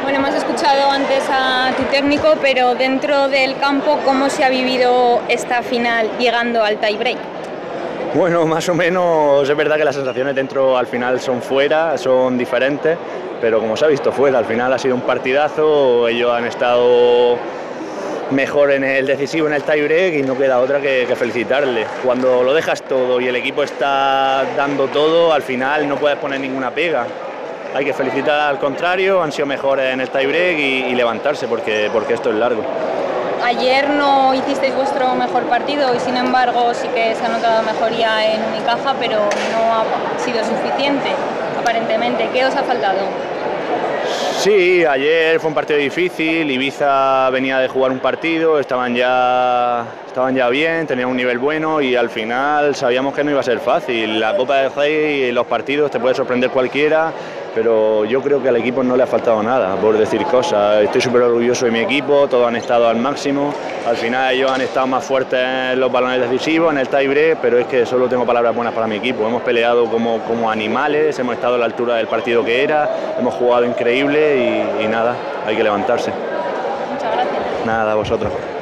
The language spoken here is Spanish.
Bueno, hemos escuchado antes a tu técnico, pero dentro del campo, ¿cómo se ha vivido esta final llegando al tie break? Bueno, más o menos es verdad que las sensaciones dentro al final son fuera, son diferentes, pero como se ha visto fuera, al final ha sido un partidazo, ellos han estado mejor en el decisivo, en el tie break, y no queda otra que felicitarles. Cuando lo dejas todo y el equipo está dando todo, al final no puedes poner ninguna pega. Hay que felicitar al contrario, han sido mejores en el tie break y levantarse porque esto es largo. Ayer no hicisteis vuestro mejor partido y sin embargo sí que se ha notado mejoría en Unicaja, pero no ha sido suficiente, aparentemente. ¿Qué os ha faltado? Sí, ayer fue un partido difícil, Ibiza venía de jugar un partido, estaban ya bien, tenían un nivel bueno y al final sabíamos que no iba a ser fácil. La Copa del Rey y los partidos te puede sorprender cualquiera, pero yo creo que al equipo no le ha faltado nada, por decir cosas. Estoy súper orgulloso de mi equipo, todos han estado al máximo. Al final ellos han estado más fuertes en los balones decisivos, en el tie break, pero es que solo tengo palabras buenas para mi equipo. Hemos peleado como animales, hemos estado a la altura del partido que era, hemos jugado increíble y nada, hay que levantarse. Muchas gracias. Nada, a vosotros.